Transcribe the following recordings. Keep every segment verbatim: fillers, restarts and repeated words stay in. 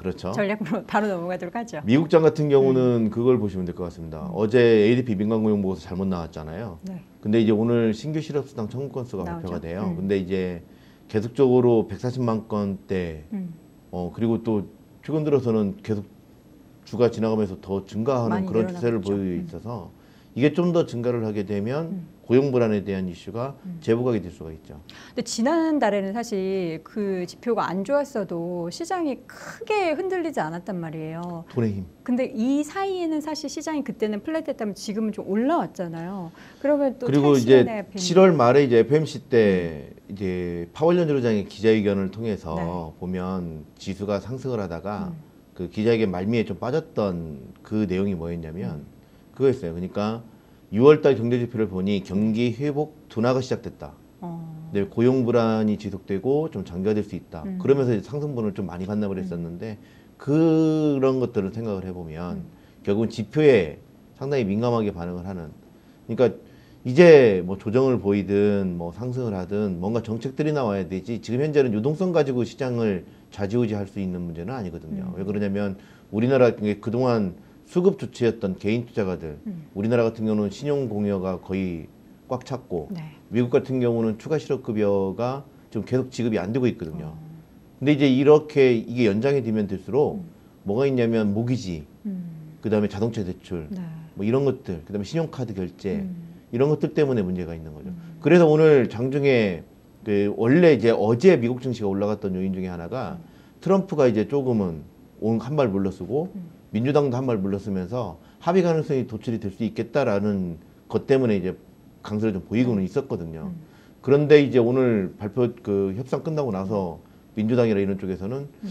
그렇죠. 전략으로 바로 넘어가도록 하죠. 미국장 같은 경우는 음. 그걸 보시면 될 것 같습니다. 음. 어제 에이디피 민간고용 보고서 잘못 나왔잖아요. 네. 근데 이제 오늘 신규 실업수당 청구 건수가 나오죠. 발표가 돼요. 음. 근데 이제 계속적으로 백사십만 건대 음. 어 그리고 또 최근 들어서는 계속 주가 지나가면서 더 증가하는 그런 추세를 보이고 있어서 음. 이게 좀 더 증가를 하게 되면 음. 고용 불안에 대한 이슈가 음. 재부각이 될 수가 있죠. 근데 지난달에는 사실 그 지표가 안 좋았어도 시장이 크게 흔들리지 않았단 말이에요. 돈의 힘. 근데 이 사이에는 사실 시장이 그때는 플랫했다면 지금은 좀 올라왔잖아요. 그러면 또 그리고 이제 칠월 말에 이제 에프엠씨 때 음. 이제 파월 연주장의 기자회견을 통해서 네. 보면 지수가 상승을 하다가 음. 그 기자회견 말미에 좀 빠졌던 그 내용이 뭐였냐면 음. 그거였어요. 그러니까 유월달 경제지표를 보니 경기 회복 둔화가 시작됐다. 어. 네, 고용 불안이 지속되고 좀 장기화될 수 있다. 음. 그러면서 상승분을 좀 많이 반납을 했었는데 음. 그런 것들을 생각을 해보면 음. 결국은 지표에 상당히 민감하게 반응을 하는. 그러니까 이제 뭐 조정을 보이든 뭐 상승을 하든 뭔가 정책들이 나와야 되지. 지금 현재는 유동성 가지고 시장을 좌지우지할 수 있는 문제는 아니거든요. 음. 왜 그러냐면 우리나라 그동안 수급 주체였던 개인 투자가들, 음. 우리나라 같은 경우는 신용 공여가 거의 꽉 찼고 네. 미국 같은 경우는 추가 실업급여가 좀 계속 지급이 안 되고 있거든요. 어. 근데 이제 이렇게 이게 연장이 되면 될수록 음. 뭐가 있냐면 모기지, 음. 그 다음에 자동차 대출, 네. 뭐 이런 것들, 그 다음에 신용카드 결제 음. 이런 것들 때문에 문제가 있는 거죠. 음. 그래서 오늘 장중에 그 원래 이제 어제 미국 증시가 올라갔던 요인 중에 하나가 음. 트럼프가 이제 조금은 한 발 물러서고 음. 민주당도 한 발 물러서면서 합의 가능성이 도출이 될 수 있겠다라는 것 때문에 이제 강세를 좀 보이고는 있었거든요. 음. 그런데 이제 오늘 발표 그 협상 끝나고 나서 민주당이나 이런 쪽에서는 음.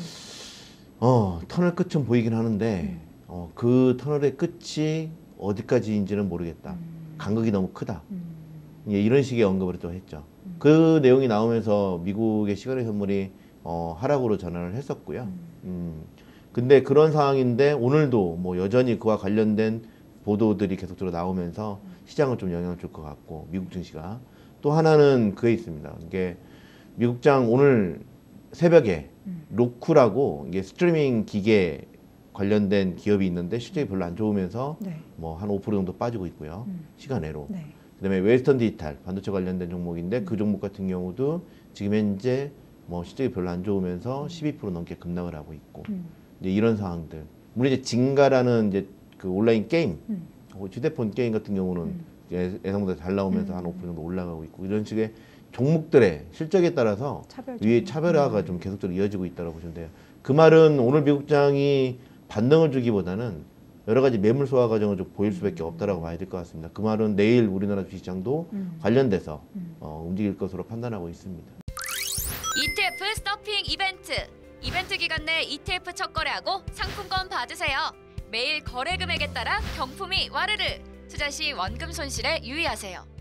어 터널 끝은 보이긴 하는데 음. 어, 그 터널의 끝이 어디까지인지는 모르겠다. 음. 간극이 너무 크다. 음. 예, 이런 식의 언급을 또 했죠. 음. 그 내용이 나오면서 미국의 시간의 선물이 어, 하락으로 전환을 했었고요. 음. 음. 근데 그런 상황인데 오늘도 뭐 여전히 그와 관련된 보도들이 계속적으로 나오면서 시장을 좀 영향을 줄 것 같고 미국 증시가 또 하나는 그게 있습니다. 이게 미국장 오늘 새벽에 로쿠라고 이게 스트리밍 기계 관련된 기업이 있는데 실적이 별로 안 좋으면서 네. 뭐 한 오 퍼센트 정도 빠지고 있고요. 음. 시간외로. 네. 그다음에 웨스턴 디지털 반도체 관련된 종목인데 음. 그 종목 같은 경우도 지금 현재 뭐 실적이 별로 안 좋으면서 십이 퍼센트 넘게 급락을 하고 있고. 음. 이제 이런 상황들. 물론 이제 진가라는 이제 그 온라인 게임, 음. 휴대폰 게임 같은 경우는 음. 예상보다 잘 나오면서 음. 한 오 퍼센트 정도 올라가고 있고 이런 식의 종목들의 실적에 따라서 차별적. 위에 차별화가 음. 좀 계속적으로 이어지고 있다고 보시면 돼요. 그 말은 오늘 미국장이 반등을 주기보다는 여러 가지 매물 소화 과정을 좀 보일 수밖에 없다라고 봐야 될 것 같습니다. 그 말은 내일 우리나라 주식시장도 음. 관련돼서 음. 어, 움직일 것으로 판단하고 있습니다. 이티에프 서핑 이벤트. 이벤트 기간 내 이티에프 첫 거래하고 상품권 받으세요. 매일 거래 금액에 따라 경품이 와르르. 투자 시 원금 손실에 유의하세요.